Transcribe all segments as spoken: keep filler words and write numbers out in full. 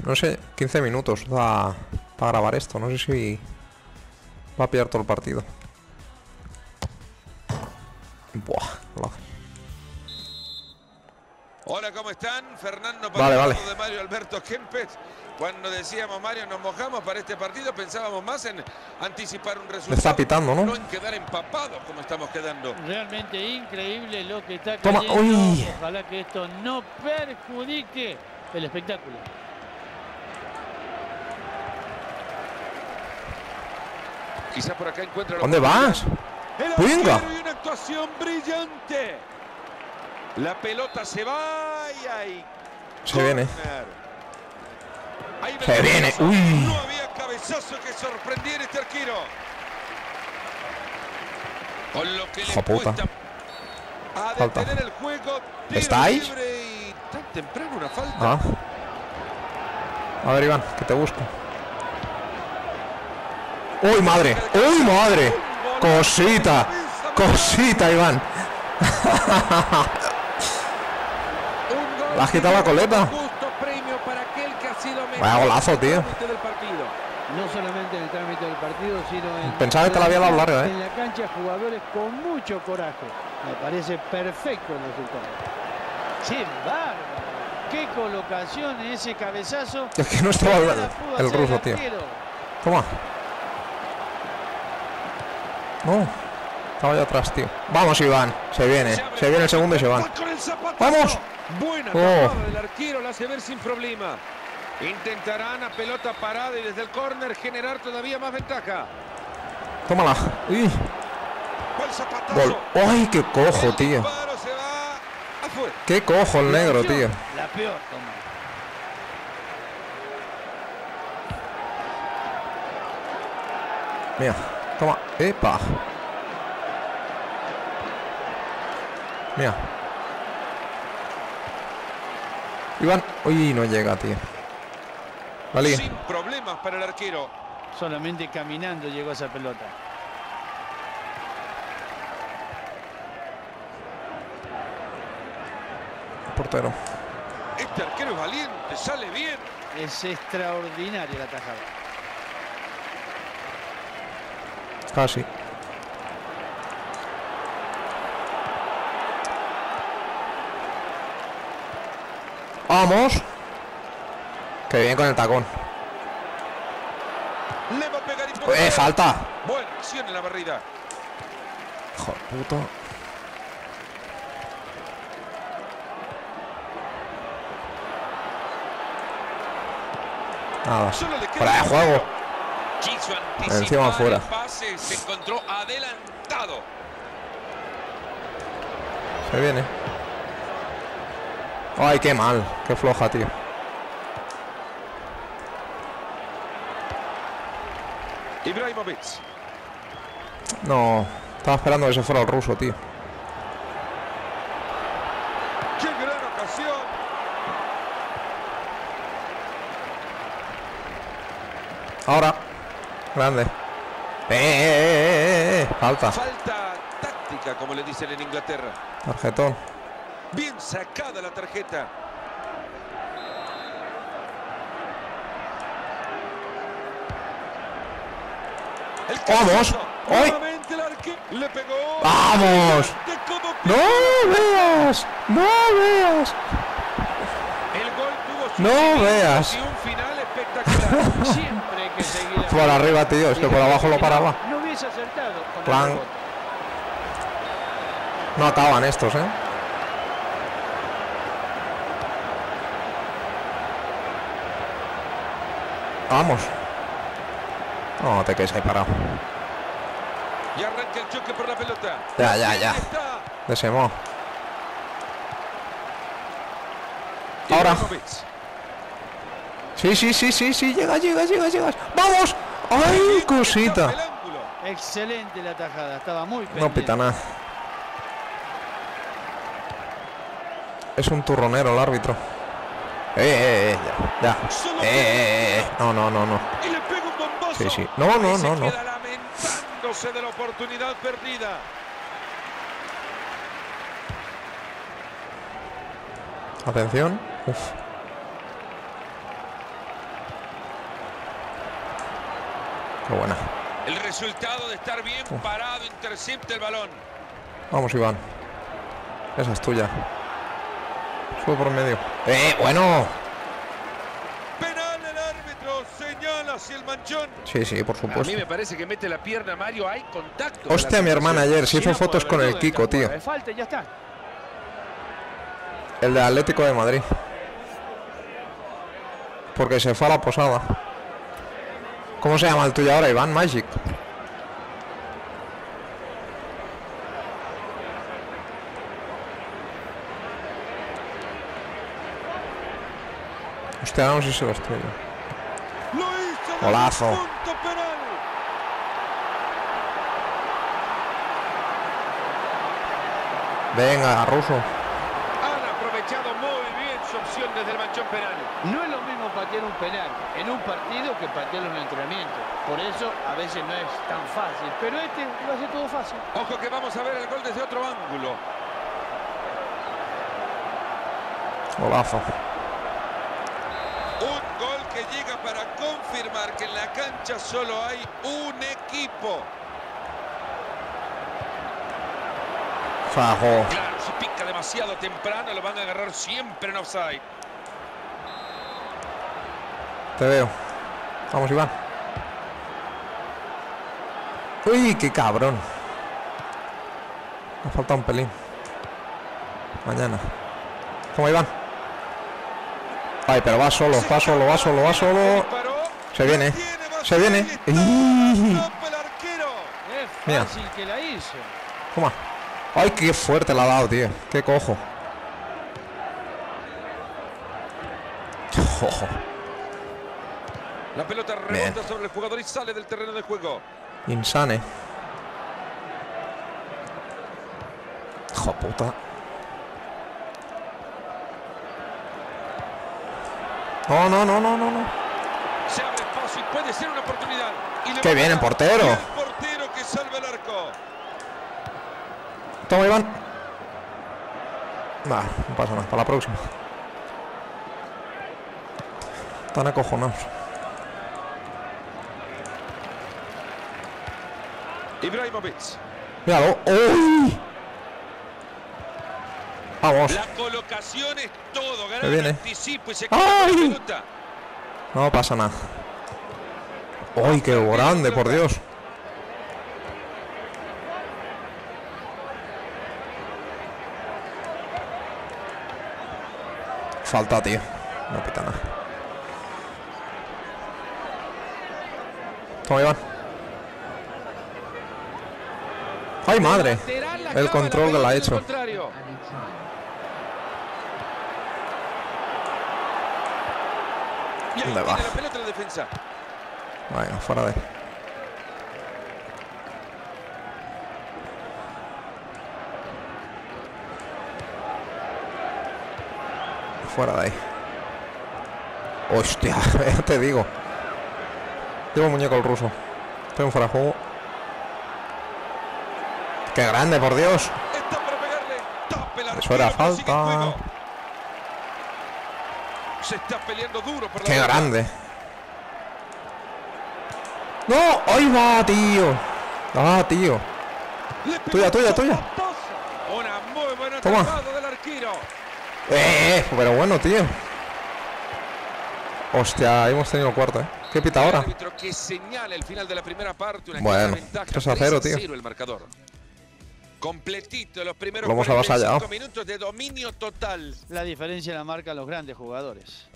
No sé, quince minutos da para grabar esto. No sé si va a pillar todo el partido. Buah, hola. Hola, ¿cómo están? Fernando Vale, vale. de Mario Alberto Kempes. Cuando decíamos, Mario, nos mojamos para este partido, pensábamos más en anticipar un resultado. Le está pitando, ¿no? No en quedar empapados como estamos quedando. Realmente increíble lo que está Toma, cayendo. uy. Ojalá que esto no perjudique el espectáculo. Quizás por acá encuentra... ¿Dónde vas? ¡Venga! Y una actuación brillante. La pelota se va y hay... Se viene. Ahí Se viene. cabezazo. Uy. No había cabezazo que sorprendiera este arquero. Con lo que le Hijo puta. cuesta a Falta. detener el juego. Tiro ¿Estáis? libre y tan temprano una falta. Ah. A ver, Iván, que te busco. ¡Uy, madre! ¡Uy, madre! ¡Cosita! ¡Cosita, Iván! ¿Le has quitado la coleta? Vaya golazo, tío. No solamente en el trámite del partido, sino en... Pensaba que te la había dado larga, ¿eh? En la cancha, jugadores con mucho coraje. Me parece perfecto el resultado. ¡Qué bárbaro! ¡Qué colocación en ese cabezazo! Es que no estaba el, el ruso, tío. Toma. No. Estaba allá atrás, tío. Vamos, Iván. Se viene. Se viene el segundo y se van. ¡Vamos! Buena Oh. tapada del arquero, la hace ver sin problema. Intentarán a pelota parada y desde el córner generar todavía más ventaja. Tómala. Uy. Buen zapatazo. Gol. ¡Ay, qué cojo, El tío! disparo se va afuera. ¡Qué cojo el negro, tío! La peor, toma. Mira. Toma. ¡Epa! Mira. Iván. Uy, no llega, tío. Vale. Sin problemas para el arquero. Solamente caminando llegó esa pelota. Portero. Este arquero es valiente, sale bien. Es extraordinaria la tajada. Casi. Vamos. Qué bien con el tacón. Le va a pegar y ¡Eh, falta! Buena acción en la barrida. Hijo de puto. Nada. Solo le queda Fuera de un juego. Quiso anticipar Encima afuera. el pase, se encontró adelantado. Se viene. Ay, qué mal. Qué floja, tío. Ibrahimovic. No. Estaba esperando que se fuera el ruso, tío. ¡Qué gran ocasión! Ahora. Grande. Eh, eh, eh, eh. Falta. Falta táctica, como le dicen en Inglaterra. Tarjetón. Bien sacada la tarjeta. El ¡Vamos! ¡Ay! Nuevamente el arque- Le pegó. ¡Vamos! De codo. ¡No veas! ¡No veas! El gol tuvo su No inicio veas. y un final espectacular. Siempre hay que seguir. Por arriba, tío. Es que por abajo lo paraba. No hubiese acertado con el Plan. rebote. No acaban estos, ¿eh? Vamos. No te quedes ahí parado. Y arranca el choque por la pelota. Ya, ya, ya. Ahí está. De ese modo. Ahora. Ibrahimovic. Sí, sí, sí, sí, sí. Llega, llega, llega, llega. ¡Vamos! ¡Ay, cosita! El ángulo. Excelente la tajada. Estaba muy No pendiente. pita nada. Es un turronero el árbitro. Eh, eh, eh. Ya. ya. Solo Eh, eh, eh. No, no, no, no. Y le pega un bombazo. Sí, sí. No, no, Y se no, no. queda lamentándose de la oportunidad perdida. Atención. Uf. Qué buena. El resultado de estar bien Uf. parado, intercepta el balón. Vamos, Iván. Esa es tuya. Sube por medio. ¡Eh! ¡Bueno! Penal, el árbitro señala hacia el manchón. Sí, sí, por A supuesto. mí me parece que mete la pierna Mario, hay contacto. Hostia, mi hermana ayer se hizo Sí, fotos por con el duda, Kiko, esta tío. jugada. Falta y ya está. El de Atlético de Madrid. Porque se fue a la posada. ¿Cómo se llama el tuyo ahora? Iván Magic. Hostia, no sé si lo estoy yo. Lo hizo. Golazo. Punto penal. Venga, Ruso. Han aprovechado muy bien su opción desde el manchón penal. No es lo mismo patear un penal en un partido que patearlo en un entrenamiento. Por eso a veces no es tan fácil. Pero este lo hace todo fácil. Ojo que vamos a ver el gol desde otro ángulo. Golazo. Un gol que llega para confirmar que en la cancha solo hay un equipo. Fajo. Claro, si pica demasiado temprano lo van a agarrar siempre en offside. Te veo. Vamos, Iván. Uy, qué cabrón. Me falta un pelín. Mañana. ¿Cómo, Iván? Ay, pero va solo, va solo, va solo, va solo. Se viene, se viene. ¡Ih! Es Mira. fácil que la hizo. Toma. Ay, qué fuerte la ha dado, tío. Qué cojo. Ojo. La pelota rebota Bien. sobre el jugador y sale del terreno de juego. Insane. Hijo puta. No, no, no, no, no, no. Se abre espacio y puede ser una oportunidad. Y le Qué va bien a el dar. portero. Y el portero que salva el arco. Toma, Iván. Nah, no pasa nada. Para la próxima. Están acojonados. Ibrahimovic. Míralo. ¡Uy! Vamos. La colocación es todo. Se Gran viene. anticipo y se queda con la ¡Ay! pelota. No pasa nada. ¡Uy, qué grande, por Dios! Falta, tío. No pita nada. Toma, Iván. ¡Ay, madre! El control que la ha hecho. Y ahí ¿Dónde va? tiene la pelota en la defensa. Venga, fuera de ahí. Fuera de ahí. Hostia, ya te digo. Lleva un muñeco el ruso. Estoy en fuera de juego. ¡Qué grande, por Dios! Está para pegarle. Tapa el Eso era arquero, pero sigue en falta. juego. Se está peleando duro por la ¡Qué pelota. grande! ¡No! ¡Ahí va, tío! ¡Ah, tío! Le pegó Tuya, tuya, un tuya. zapatazo. Una muy buena Toma. atrapado del arquero. ¡Eh! eh, Pero bueno, tío. Hostia, hemos tenido cuarto, ¿eh? ¿Qué pita El ahora? árbitro que señala el final de la primera parte. Una Bueno, clara ventaja, tres a cero, tío. el marcador. Completito los primeros Lo hemos cuarenta y cinco avasallado. minutos de dominio total. La diferencia la marcan los grandes jugadores.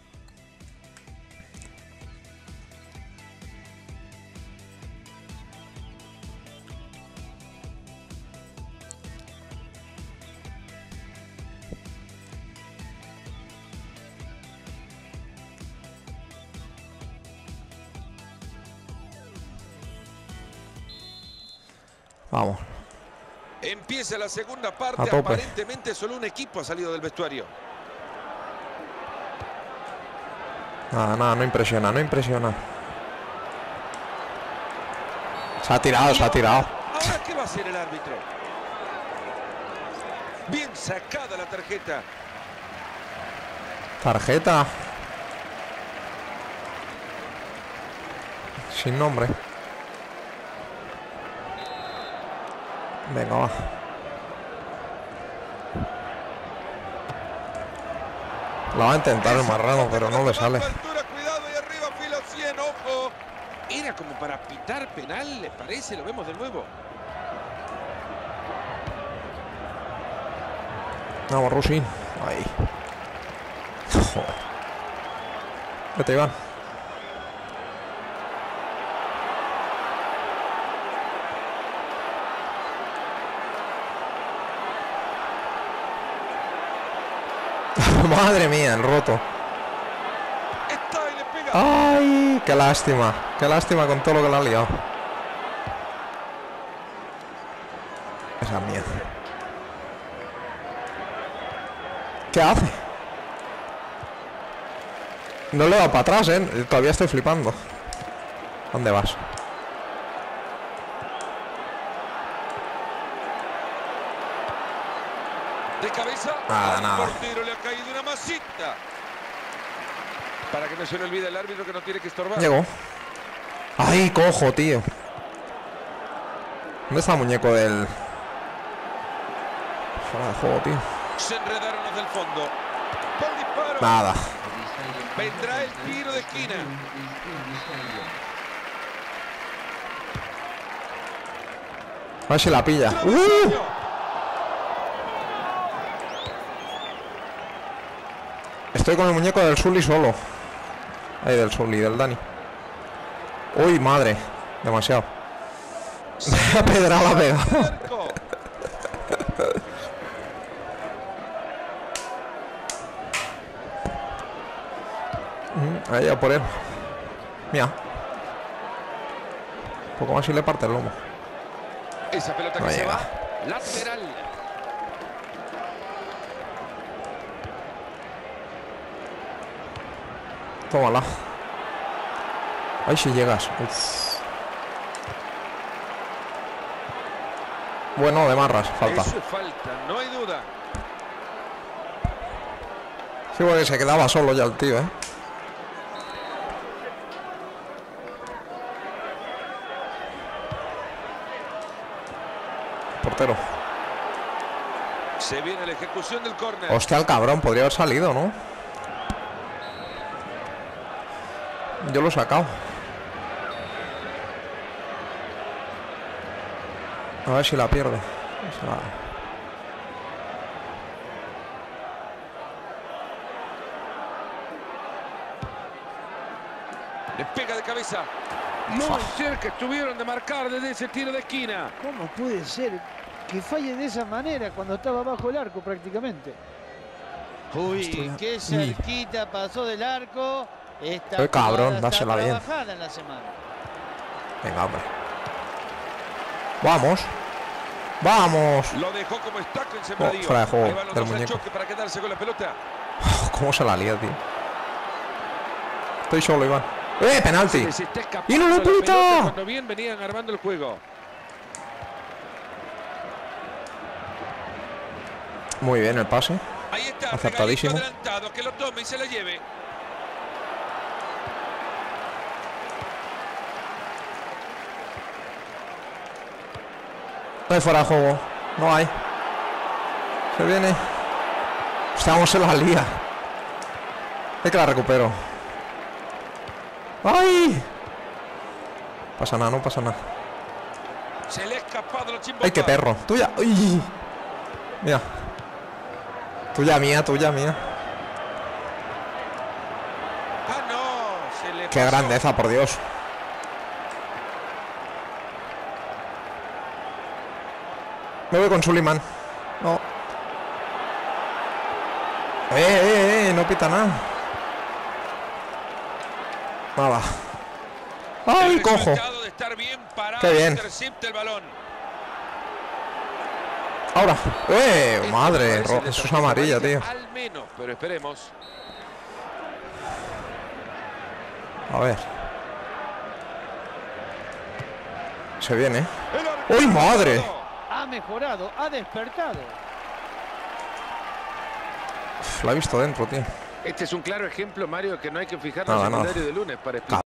Vamos. Empieza la segunda parte. A tope. Aparentemente solo un equipo ha salido del vestuario. Nada, nada, no impresiona, no impresiona. Se ha tirado, se ha tirado. ¿Ahora qué va a hacer el árbitro? Bien sacada la tarjeta. Tarjeta. Sin nombre. Venga, va. La va a intentar el marrano, pero no le sale. Cuidado y arriba, filo cien, ojo. Era como para pitar penal, ¿le parece? Lo vemos de nuevo. Vamos, Rusin. Ahí. Joder. Vete, Iván. Madre mía, el roto. Está y le pega. Ay, qué lástima. Qué lástima con todo lo que le ha liado. Esa es mía. ¿Qué hace? No le va para atrás, eh. Todavía estoy flipando. ¿Dónde vas? De cabeza. Nada, nada. Al portero le ha caído una masita. Para que no se le olvide el árbitro que no tiene que estorbar. Llegó. Ay, cojo, tío. ¿Dónde está el muñeco del...? Fuera de juego, tío. Se enredaron los del fondo. Buen disparo. Nada. Vendrá el tiro de esquina. A ver si la pilla. ¡Uh! Estoy con el muñeco del Sully solo. Ahí, del Sully, del Dani. Uy, madre. Demasiado. Me ha pedrado la pega. Ahí, a por él. Mira. Un poco más y le parte el lomo. Esa pelota No que se llega. va. Lateral. Tómala. Ay, si llegas. Uf. Bueno, de marras, falta. Eso es falta, no hay duda. Sí, porque se quedaba solo ya el tío, ¿eh? Portero. Se viene la ejecución del córner. Hostia, el cabrón, podría haber salido, ¿no? Yo lo he sacado. A ver si la pierde. Se la- Le pega de cabeza. Muy cerca estuvieron de marcar desde ese tiro de esquina. ¿Cómo puede ser que falle de esa manera cuando estaba bajo el arco prácticamente? Uy, Estoy- qué cerquita pasó del arco. Esta Eh, cabrón, jugada está dásela bien. trabajada en la semana. Venga, hombre. Vamos. Vamos. Lo dejó como estaca en Oh, sembradío. fuera de juego Ahí van los del dos al muñeco. choque para quedarse con la pelota. ¿Cómo se la lía, tío? Estoy solo, Iván. ¡Eh, penalti! Les está escapando ¡Y no lo la pelota pita! cuando bien venían armando el juego. Muy bien el pase. Ahí está, Acertadísimo. regalito adelantado, que lo tome y se la lleve. No hay fuera de juego. No hay. Se viene. Estamos en la lía. Es que la recupero. ¡Ay! Pasa nada, no pasa nada. Se le ha escapado la chimbota. ¡Ay, qué perro! ¡Tuya! ¡Uy! Mira. Tuya, mía, tuya, mía. Ah, no. Se le ¡Qué pasó. grandeza, por Dios! Me voy con Suleiman. No. ¡Eh, eh, eh! No pita nada. Nada. ¡Ay, El cojo! resultado de estar bien parado, Qué bien. intercepta el balón. Ahora. ¡Eh! Este Madre. me parece ro- de Eso es tarjeta amarilla, tío. amarilla, Al menos, pero esperemos. A ver. Se viene. El arquero ¡Uy, madre! Ha mejorado, ha despertado. Uf, la he visto dentro, tío. Este es un claro ejemplo, Mario, que no hay que fijarnos Nada, en el nada. diario de lunes para explicar.